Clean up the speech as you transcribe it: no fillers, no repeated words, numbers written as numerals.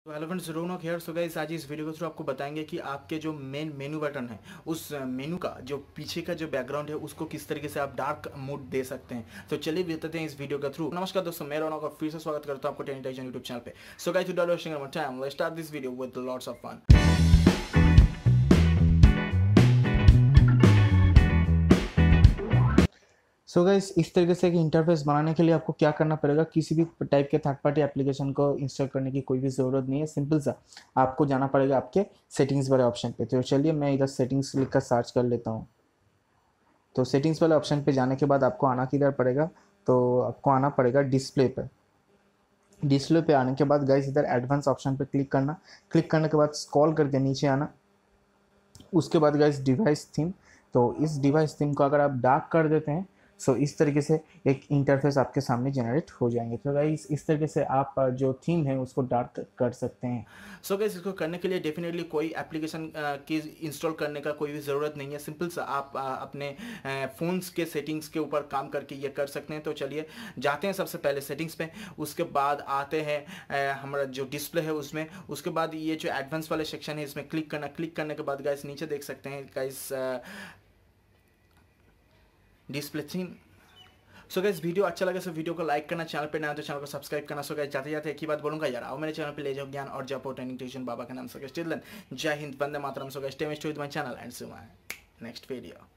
तो hello friends, Raunak here. So guys, आज इस वीडियो के थ्रू आपको बताएंगे कि आपके जो मेन मेनू बटन है उस मेनू का जो पीछे का जो बैकग्राउंड है उसको किस तरीके से आप डार्क मोड दे सकते हैं। तो चलिए बताते हैं इस वीडियो के थ्रू। नमस्कार दोस्तों, मैं रौनक और फिर से स्वागत करता हूं आपको टेन टेंशन यूट्यूब चैनल पे। So guys, without wasting our time, let's start this video with lots of fun. So guys, इस तरीके से एक इंटरफेस बनाने के लिए आपको क्या करना पड़ेगा, किसी भी टाइप के थर्ड पार्टी एप्लीकेशन को इंस्टॉल करने की कोई भी ज़रूरत नहीं है। सिंपल सा आपको जाना पड़ेगा आपके सेटिंग्स वाले ऑप्शन पे। तो चलिए मैं इधर सेटिंग्स लिखकर सर्च कर लेता हूँ। तो सेटिंग्स वाले ऑप्शन पे जाने के बाद आपको आना किधर पड़ेगा, तो आपको आना पड़ेगा डिस्प्ले पे। डिस्प्ले पे आने के बाद गाइस इधर एडवांस ऑप्शन पे क्लिक करना। क्लिक करने के बाद स्क्रॉल करके नीचे आना। उसके बाद गाइस डिवाइस थीम। तो इस डिवाइस थीम को अगर आप डार्क कर देते हैं, सो इस तरीके से एक इंटरफेस आपके सामने जनरेट हो जाएंगे। तो गाइस इस तरीके से आप जो थीम है उसको डार्क कर सकते हैं। सो गाइस, इसको करने के लिए डेफिनेटली कोई एप्लीकेशन की इंस्टॉल करने का कोई भी ज़रूरत नहीं है। सिंपल सा आप अपने फ़ोन्स के सेटिंग्स के ऊपर काम करके ये कर सकते हैं। तो चलिए जाते हैं सबसे पहले सेटिंग्स पे। उसके बाद आते हैं हमारा जो डिस्प्ले है उसमें। उसके बाद ये जो एडवांस वाले सेक्शन है इसमें क्लिक करना। क्लिक करने के बाद गाइस नीचे देख सकते हैं guys display theme. So guys, video अच्छा लगे तो वीडियो को लाइक करना, चैनल पे नया तो चैनल को सब्सक्राइब करना। सो गाइस, जाते जाते एक ही बात बोलूंगा यार, आओ मेरे चैनल पे ले जाओ ज्ञान और जापो ट्रेनिंग ट्यूशन बाबा के नाम से। जय हिंद, वंदे मातरम। So guys, stay with my channel and see you my next video.